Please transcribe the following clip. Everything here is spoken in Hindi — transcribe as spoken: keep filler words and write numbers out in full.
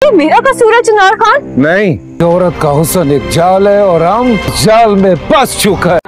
ये मेरा कसूर है चिनार खान? नहीं, औरत का हुस्न एक जाल है और हम जाल में फंस चुका है।